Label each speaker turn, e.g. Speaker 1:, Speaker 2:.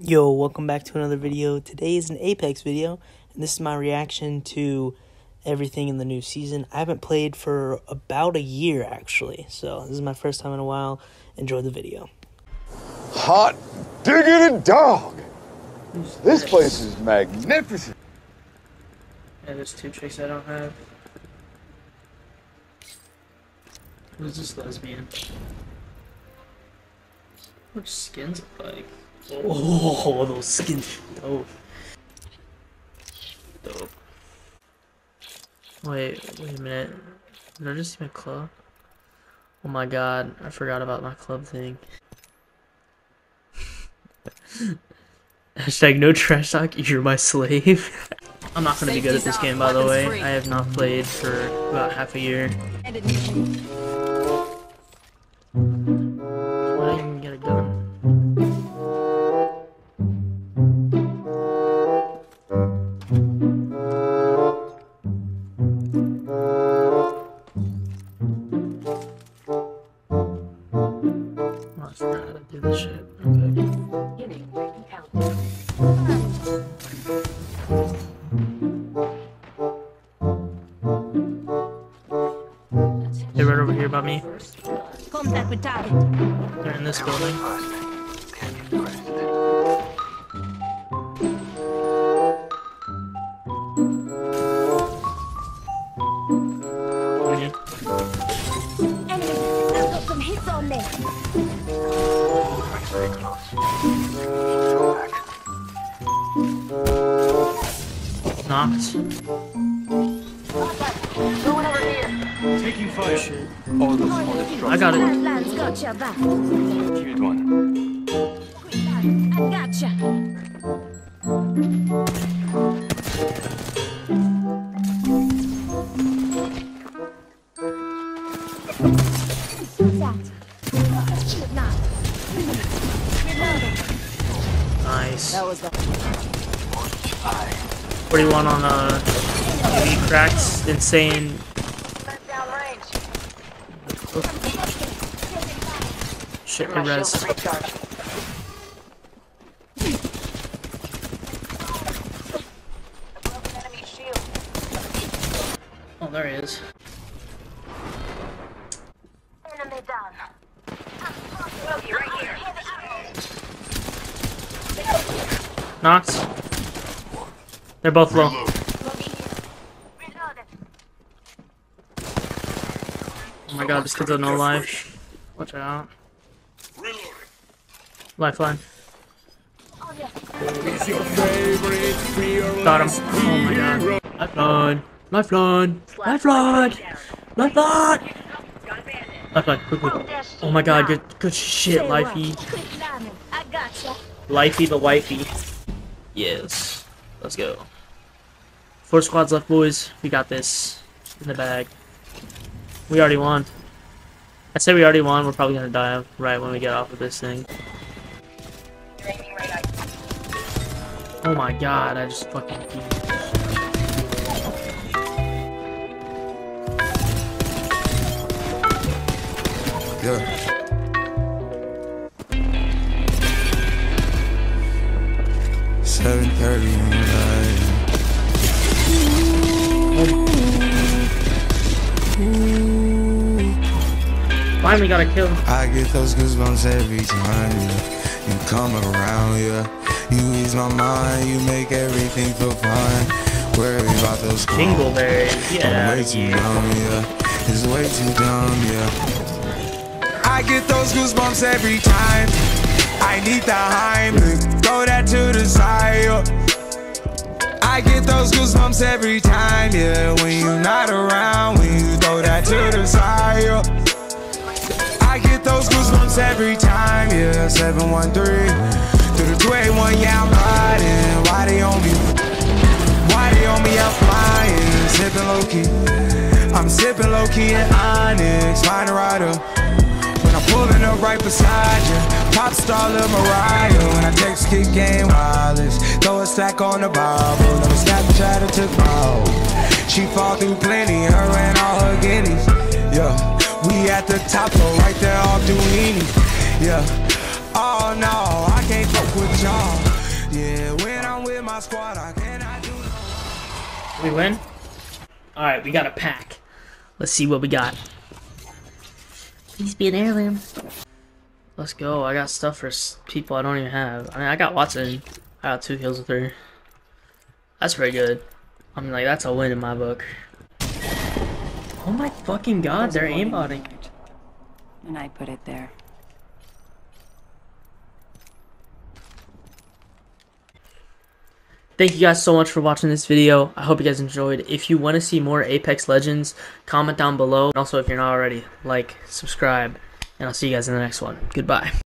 Speaker 1: Yo, welcome back to another video. Today is an Apex video, and this is my reaction to everything in the new season. I haven't played for about a year, actually, so this is my first time in a while. Enjoy the video.
Speaker 2: Hot diggity dog! This place is magnificent.
Speaker 1: Yeah, there's two tricks I don't have. Who's this lesbian? What skins look like? Oh, those skins dope. Dope. Wait a minute. Did I just see my club? Oh my god, I forgot about my club thing. Hashtag no trash talk, you're my slave. I'm not gonna be good at this game, by the way. I have not played for about half a year. Why did I even get a gun? I forgot how to do this shit. Okay. They're right over here by me.
Speaker 3: Contact with target.
Speaker 1: They're in this building.
Speaker 3: Enemy, I've got some hits on me.
Speaker 1: Knocked.
Speaker 3: Going over here.
Speaker 2: Taking fire.
Speaker 1: Shit.
Speaker 2: Oh, the smallest drop.
Speaker 1: I got it.
Speaker 3: Land's got your back.
Speaker 2: Killed one.
Speaker 3: I gotcha.
Speaker 1: Nice.
Speaker 3: That was the
Speaker 1: 41 on AV cracks. Insane. Shit, it res. Oh, there he is.
Speaker 3: enemy down. Right here.
Speaker 1: Knocked. They're both low. Oh my god, this kid's on no life. Watch out. Lifeline. Got him. Oh my god. Lifeline. Lifeline. Lifeline. Lifeline. Lifeline, quickly. Oh my god, good shit, Lifey.
Speaker 3: I gotcha.
Speaker 1: Lifey the wifey. Yes. Let's go. 4 squads left, boys. We got this in the bag. We already won. I say we already won. We're probably gonna die right when we get off of this thing. Oh my god, I just fucking peed.
Speaker 4: Yeah.
Speaker 1: Finally got a kill.
Speaker 4: I get those goosebumps every time you come around, yeah. You ease my mind, you make everything feel fine. Worry about those
Speaker 1: Dingleberry, yeah.
Speaker 4: way too dumb, yeah. It's way too dumb, yeah. I get those goosebumps every time. I need the Heimlich, throw that to the side, yeah. I get those goosebumps every time, yeah. When you're not around, when you throw that to the side, yeah. I get those goosebumps every time, yeah. 713 through the 281, yeah, I'm riding. Why they on me? Why they on me? I'm flying, sipping low key. I'm sipping low key in Onyx, find a rider. When I'm pulling up right beside you, pop star Lil Mariah. When I text kick game wireless, throw a stack on the Bible. Never Snapchat or took my hoe. She fall through plenty, her and all her guineas, yeah. We at the top, though, right there off Duini. Yeah. Oh no, I can't fuck with y'all. Yeah, when I'm with my squad, I cannot do no.
Speaker 1: We win? Alright, we got a pack. Let's see what we got. Please be an heirloom. Let's go. I got stuff for people I don't even have. I mean, I got Watson. I got 2 kills with her. That's pretty good. I mean, like, that's a win in my book. Oh my fucking god, they're aimbotting.
Speaker 3: And I put it there.
Speaker 1: Thank you guys so much for watching this video. I hope you guys enjoyed. If you want to see more Apex Legends, comment down below. And also, if you're not already, like, subscribe, and I'll see you guys in the next one. Goodbye.